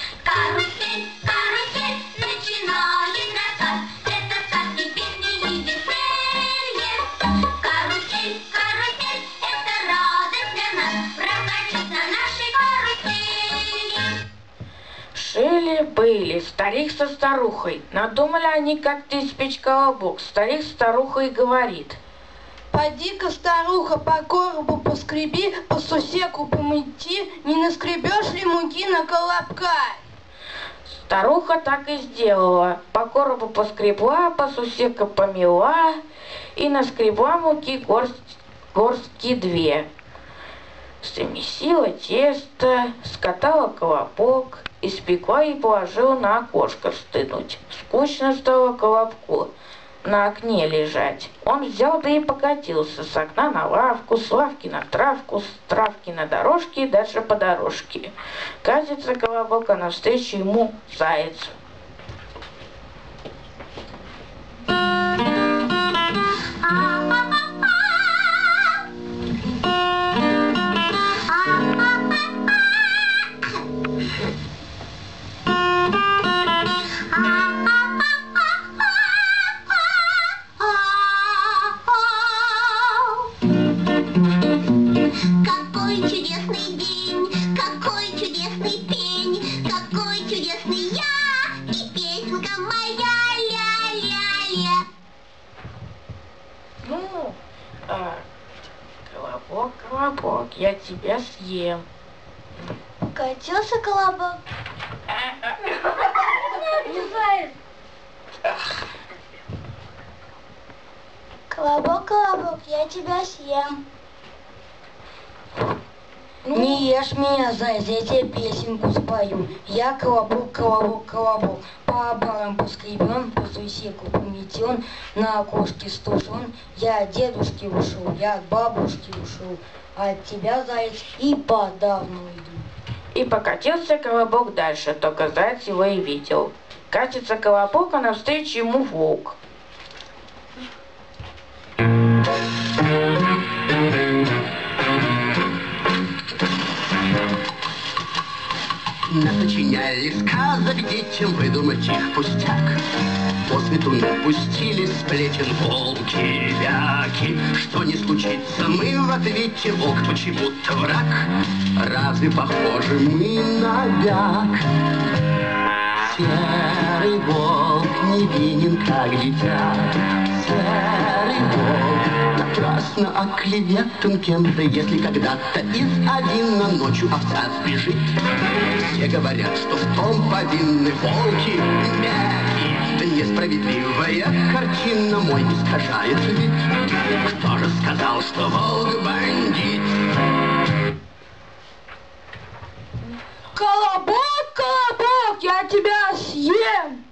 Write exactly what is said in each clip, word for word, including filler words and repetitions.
Карусель, карусель, начинает рассказ. Это сказки, песни и веселье. Карусель, карусель, это радость для нас. Прокатись на нашей карусели. Жили-были старик со старухой. Надумали они как-то испечь колобок. Старик с старухой говорит: поди-ка, старуха, по коробу поскреби, по сусеку помыти, не наскребешь ли муки на колобка? Старуха так и сделала. По коробу поскребла, по сусеку помела и наскребла муки горсть, горстки две. Замесила тесто, скатала колобок, испекла и положила на окошко стынуть. Скучно стало колобку на окне лежать. Он взял да и покатился с окна на лавку, с лавки на травку, с травки на дорожке и дальше по дорожке. Катится колобок, а навстречу ему заяц. Какой чудесный день, какой чудесный пень, какой чудесный я и песенка моя ля-ля-ля. Ну, а, колобок, колобок, я тебя съем. Катился колобок. Не знаю. Колобок, колобок, я тебя съем. Не ешь меня, заяц, я тебе песенку спою. Я колобок, колобок, колобок, по обарам поскребен, по сусеку пометен, на окошке стужен. Я от дедушки ушел, я от бабушки ушел, а от тебя, заяц, и подавно иду. И покатился колобок дальше, только заяц его и видел. Катится колобок, а навстречу ему волк. Насочиняли сказок детям, выдумать их пустяк. По свету напустили сплетен волки-вяки. Что не случится, мы в ответе волк почему-то враг. Разве похожи мы на вяк? Серый волк невинен, как дитя. Серый волк напрасно оклеветан кем-то. Если когда-то из Авина ночью овца сбежит, все говорят, что в том повинны волки мяки. Да несправедливая картина мой искажает вид. Кто же сказал, что волк бандит? Колобок, колобок, я тебя съем.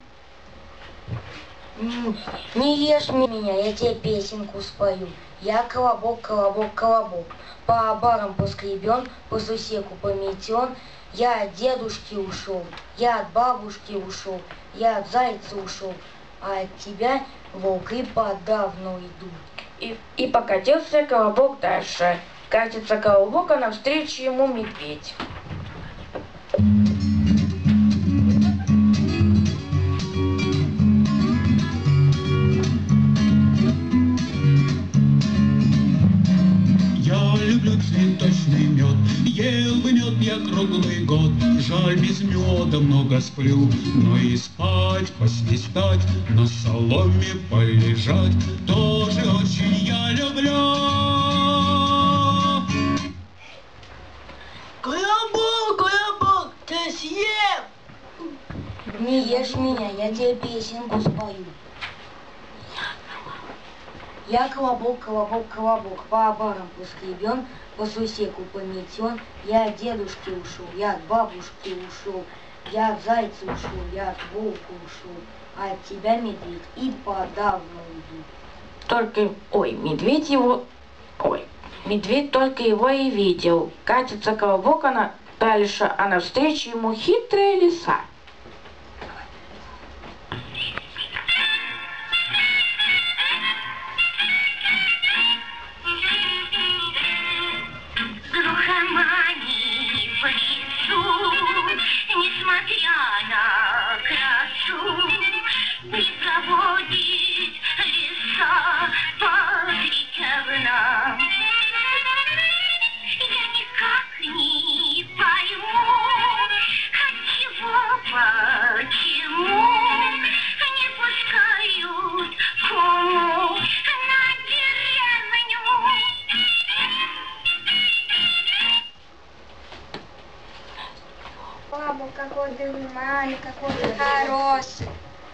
Не ешь меня, я тебе песенку спою. Я колобок, колобок, колобок, по обарам поскребен, по сусеку пометен. Я от дедушки ушел, я от бабушки ушел, я от зайца ушел, а от тебя, волк, и подавно иду. И, и покатился колобок дальше. Катится колобок, а навстречу ему медведь. Люблю цветочный мед, ел бы мед я круглый год. Жаль, без меда много сплю, но и спать, посвистать, на соломе полежать тоже очень я люблю. Колобок, колобок, ты съем! Не ешь меня, я тебе песенку спою. Я колобок, колобок, колобок, по обарам поскребен, по сусеку пометен. Я от дедушки ушел, я от бабушки ушел, я от зайца ушел, я от волка ушел, а от тебя, медведь, и подавно иду. Только, ой, медведь его, ой, медведь только его и видел. Катится колобок она дальше, а навстречу ему хитрая лиса. Глухомани в лесу, несмотря колобок, какой ты умный, какой ты хороший.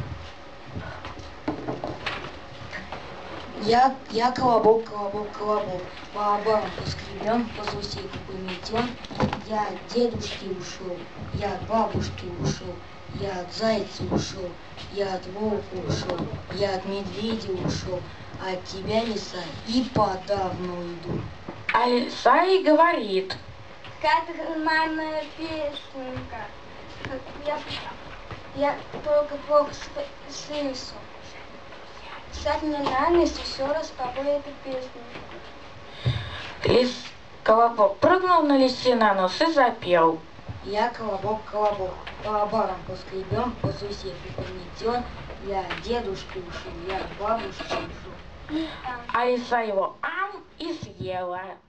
Я, я колобок, колобок, колобок. По обарам поскребен, по сусеку пометен. Я от дедушки ушел, я от бабушки ушел, я от зайца ушел, я от волка ушел, я от медведя ушел, а от тебя, лиса, и подавно уйду. А лиса и говорит: Какая нормальная песенка. Я, я только плохо слышу. Сядь мне на нос, еще раз попой эту песню. Лис Колобок прыгнул на лисе на нос и запел: Я колобок, колобок, по обарам поскребен, по сусеку пометен. Я от дедушки ушел, я от бабушки ушел. а лиса его ам и съела.